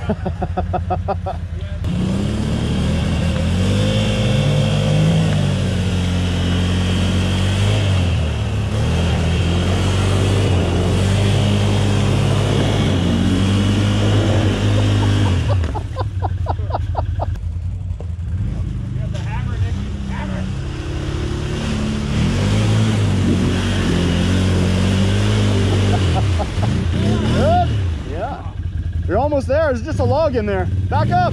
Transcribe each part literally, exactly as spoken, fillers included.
You're almost there. There's just a log in there. Back up.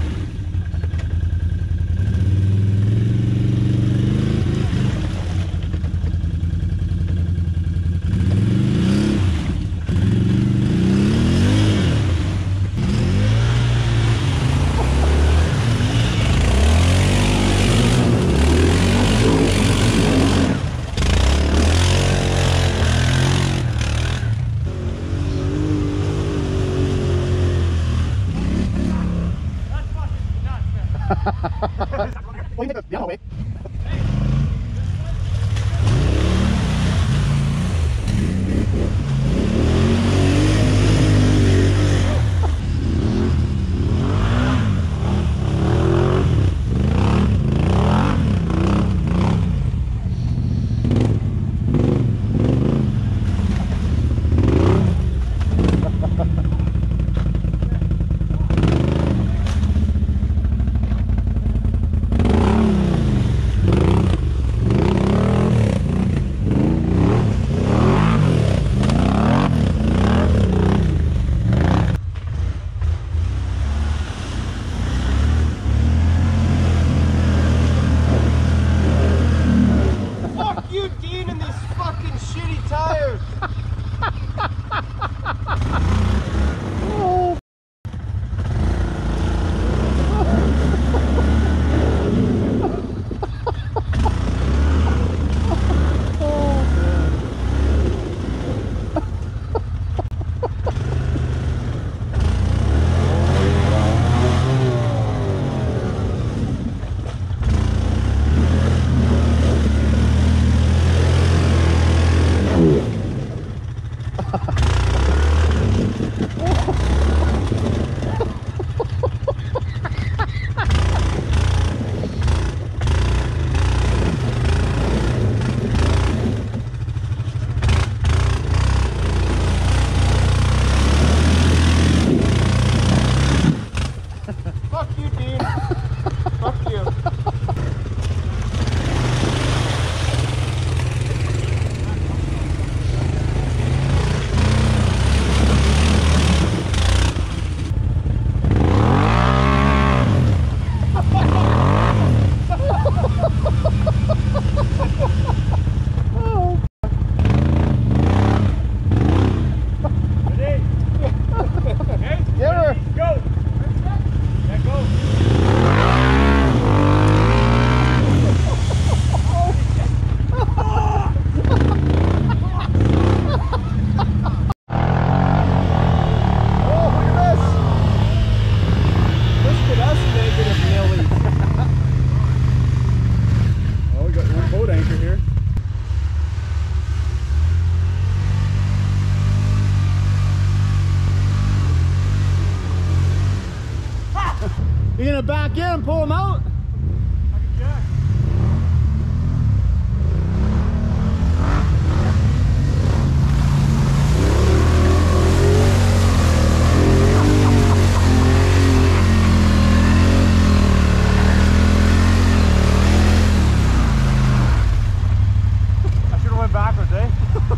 You're gonna back in and pull them out? I can check. I should have went backwards, eh?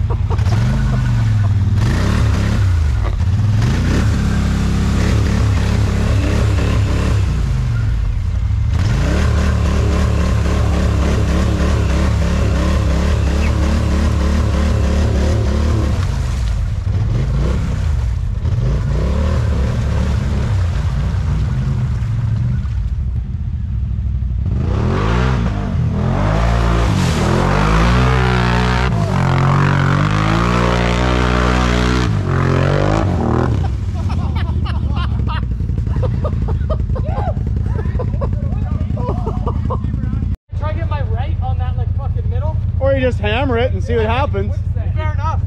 Or you just hammer it and see what happens. Fair enough.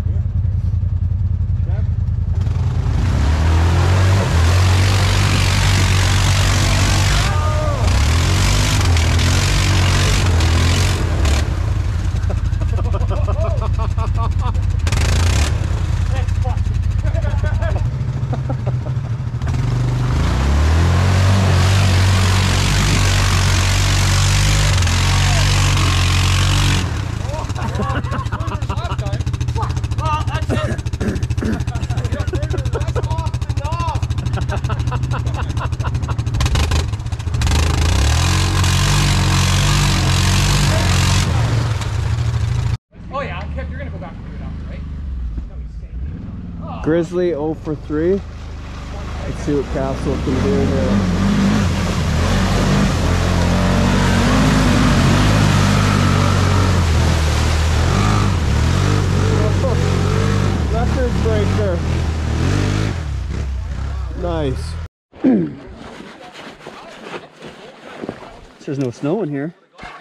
Grizzly oh for three. Let's see what Castle can do here. Record breaker. Nice. There's no snow in here.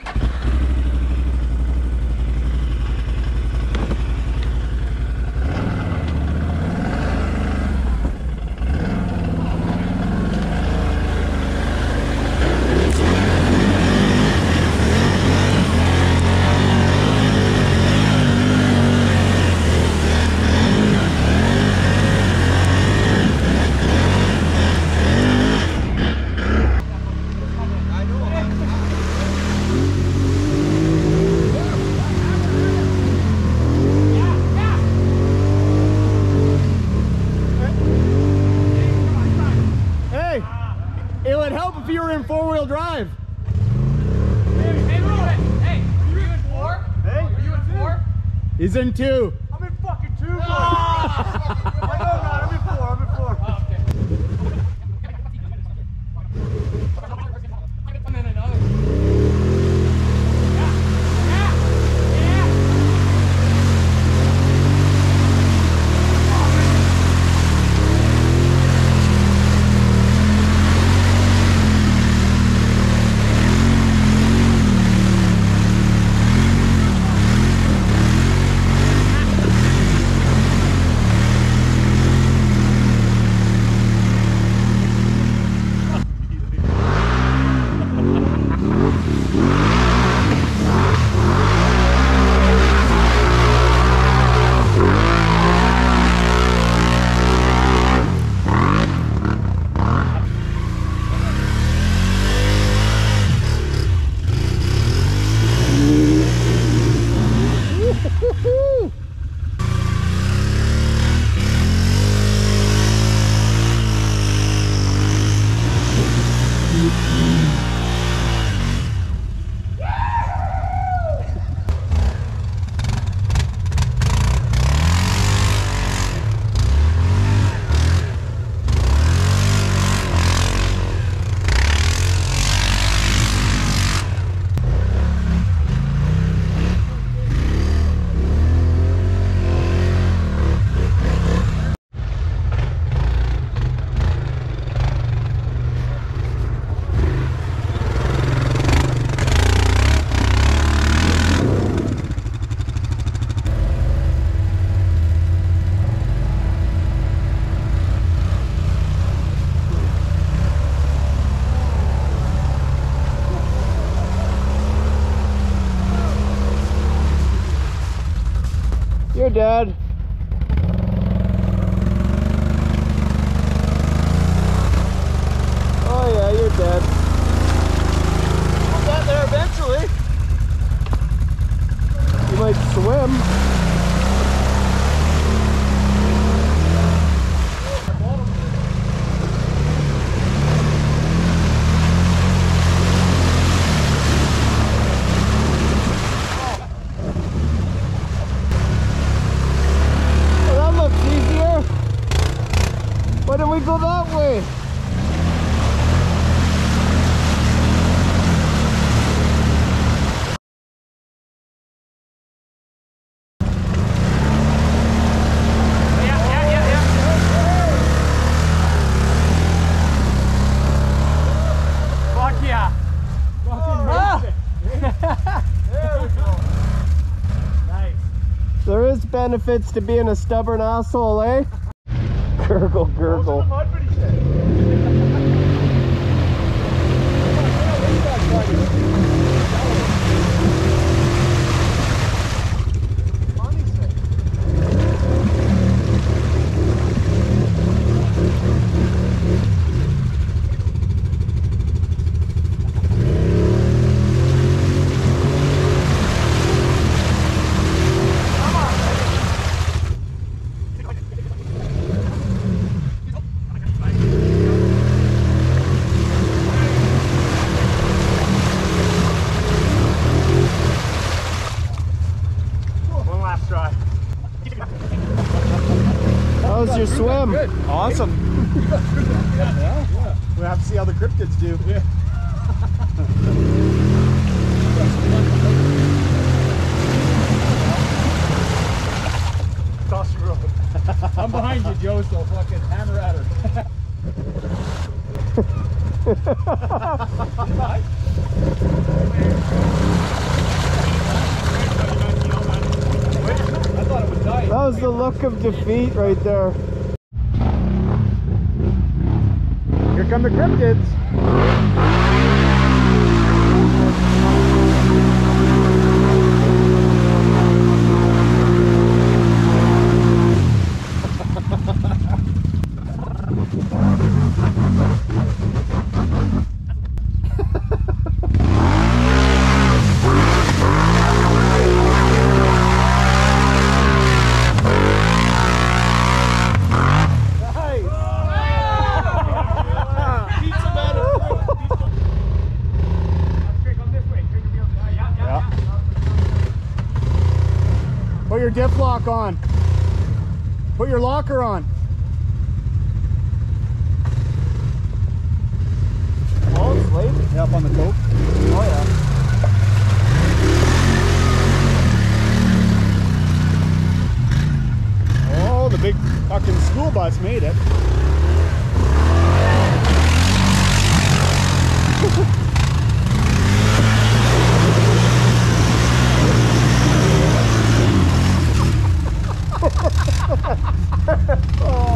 It would help if you were in four-wheel drive. Hey, hey, hey, are you in four? Hey, are you in four? He's in two. I'm in fucking two, bro. I know, man. I'm in four. I'm in four. Oh, okay. And then another. Yeah, yeah, yeah. You're dead. Oh yeah, you're dead. We'll get there eventually. You might swim. Why don't we go that way? Yeah, yeah, yeah, yeah. Fuck yeah. Ah. There we go. Nice. There is benefits to being a stubborn asshole, eh? Gurgle, gurgle. was your swim? Awesome. Yeah, yeah. We'll have to see how the cryptids do. Yeah. Toss your rope. I'm behind you, Joe, so fucking hammer at her. I thought it was dying. That was the look of defeat right there. Here come the cryptids. Put your diff lock on. Put your locker on. Oh, it's late? Yeah, up on the coat. Oh, yeah. Oh, the big fucking school bus made it. Oh.